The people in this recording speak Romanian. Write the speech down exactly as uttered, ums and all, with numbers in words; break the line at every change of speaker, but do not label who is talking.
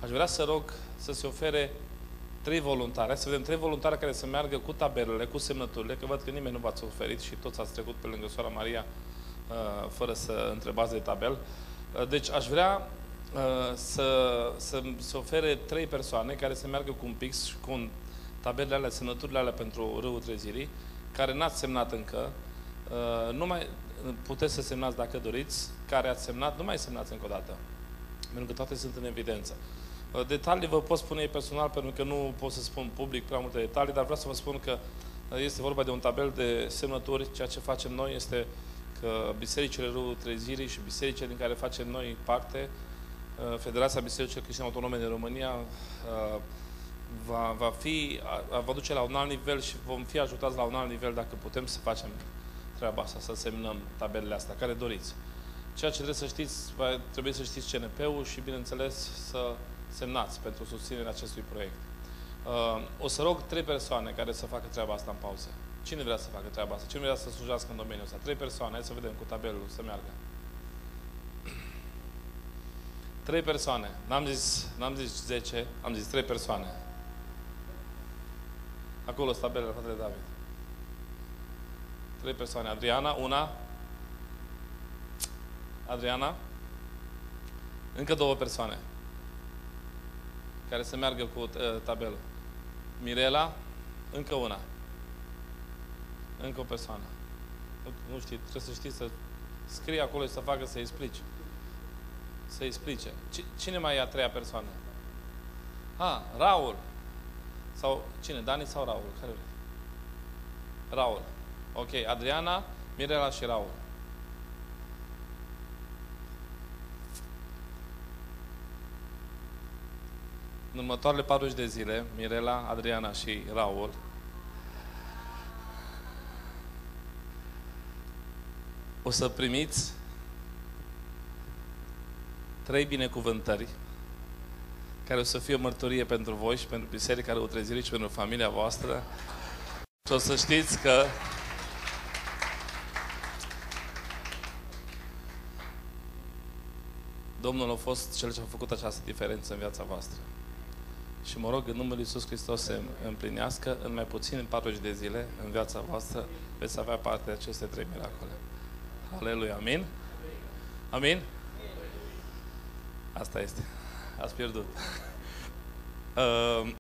Aș vrea să rog să se ofere trei voluntari. Hai să vedem trei voluntari care să meargă cu tabelele, cu semnăturile, că văd că nimeni nu v-ați oferit și toți ați trecut pe lângă Sora Maria uh, fără să întrebați de tabel. Uh, deci aș vrea uh, să, să se ofere trei persoane care să meargă cu un pix și cu un tabelele alea, semnăturile alea pentru Râul Trezirii, care n-ați semnat încă. Uh, nu mai puteți să semnați dacă doriți. Care ați semnat, nu mai semnați încă o dată. Pentru că toate sunt în evidență. Detalii vă pot spune personal, pentru că nu pot să spun public prea multe detalii, dar vreau să vă spun că este vorba de un tabel de semnături. Ceea ce facem noi este că bisericile Râul Trezirii și bisericile din care facem noi parte, Federația Bisericilor Creștine Autonome din România, va, va, fi, va duce la un alt nivel și vom fi ajutați la un alt nivel dacă putem să facem treaba asta, să semnăm tabelele astea, care doriți. Ceea ce trebuie să știți, trebuie să știți C N P-ul și, bineînțeles, să semnați pentru susținerea acestui proiect. O să rog trei persoane care să facă treaba asta în pauză. Cine vrea să facă treaba asta? Cine vrea să slujească în domeniul ăsta? Trei persoane, hai să vedem cu tabelul să meargă. Trei persoane. N-am zis, n-am zis zece, am zis trei persoane. Acolo sunt tabelele, fratele David. Trei persoane. Adriana, una. Adriana. Încă două persoane care să meargă cu uh, tabelul. Mirela, încă una. Încă o persoană. Nu, nu știi, trebuie să știi să scrie acolo și să facă să explici. Să explice. Cine mai e a treia persoană? Ah, Raul. Sau cine? Dani sau Raul? Care vrei? Raul. Ok, Adriana, Mirela și Raul. În următoarele patruzeci de zile, Mirela, Adriana și Raul o să primiți trei binecuvântări care o să fie o mărturie pentru voi și pentru Biserica Râul Trezirii și pentru familia voastră. Și o să știți că Domnul a fost Cel ce a făcut această diferență în viața voastră. Și mă rog în numele Lui Iisus Hristos să împlinească în mai puțin în patruzeci de zile în viața voastră veți avea parte de aceste trei miracole. Aleluia, amin? Amin? Asta este. Ați pierdut. uh,